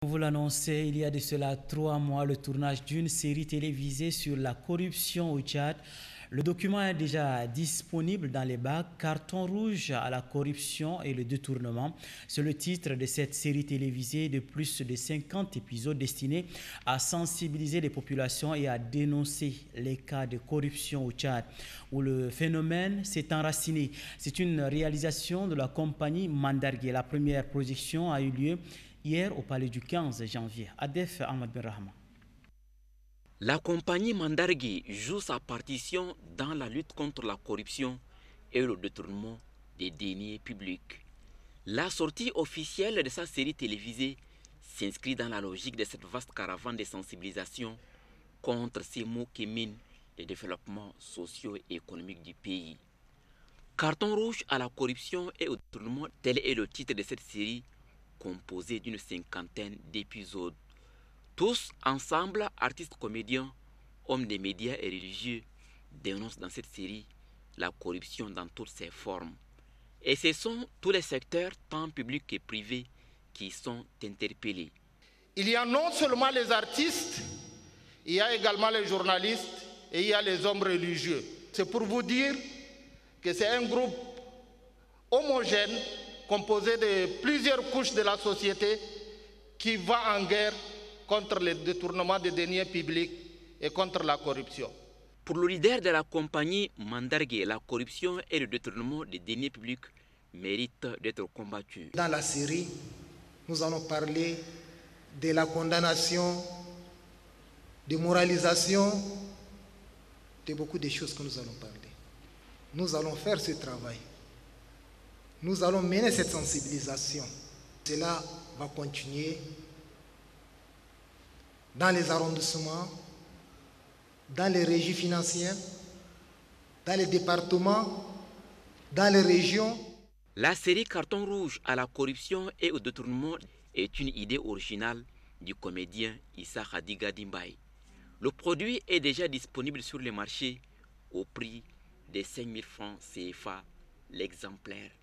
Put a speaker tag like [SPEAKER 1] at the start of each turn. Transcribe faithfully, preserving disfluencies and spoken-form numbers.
[SPEAKER 1] Vous l'annoncez, il y a de cela trois mois, le tournage d'une série télévisée sur la corruption au Tchad. Le document est déjà disponible dans les bacs. Carton rouge à la corruption et le détournement. C'est le titre de cette série télévisée de plus de cinquante épisodes destinés à sensibiliser les populations et à dénoncer les cas de corruption au Tchad, où le phénomène s'est enraciné. C'est une réalisation de la compagnie Mandargué. La première projection a eu lieu hier au palais du quinze janvier. Adef Ahmad Ben Rahman.
[SPEAKER 2] La compagnie Mandargué joue sa partition dans la lutte contre la corruption et le détournement des deniers publics. La sortie officielle de sa série télévisée s'inscrit dans la logique de cette vaste caravane de sensibilisation contre ces maux qui minent le développement socio-économique du pays. Carton rouge à la corruption et au détournement, tel est le titre de cette série composée d'une cinquantaine d'épisodes. Tous ensemble, artistes, comédiens, hommes des médias et religieux, dénoncent dans cette série la corruption dans toutes ses formes. Et ce sont tous les secteurs, tant publics que privés, qui sont interpellés.
[SPEAKER 3] Il y a non seulement les artistes, il y a également les journalistes et il y a les hommes religieux. C'est pour vous dire que c'est un groupe homogène, composé de plusieurs couches de la société, qui va en guerre contre le détournement des deniers publics et contre la corruption.
[SPEAKER 2] Pour le leader de la compagnie Mandargué, la corruption et le détournement des deniers publics méritent d'être combattus.
[SPEAKER 4] Dans la série, nous allons parler de la condamnation, de moralisation, de beaucoup de choses que nous allons parler. Nous allons faire ce travail. Nous allons mener cette sensibilisation. Cela va continuer dans les arrondissements, dans les régies financières, dans les départements, dans les régions.
[SPEAKER 2] La série Carton rouge à la corruption et au détournement est une idée originale du comédien Issa Khadiga Dimbaye. Le produit est déjà disponible sur le marché au prix de cinq mille francs C F A l'exemplaire.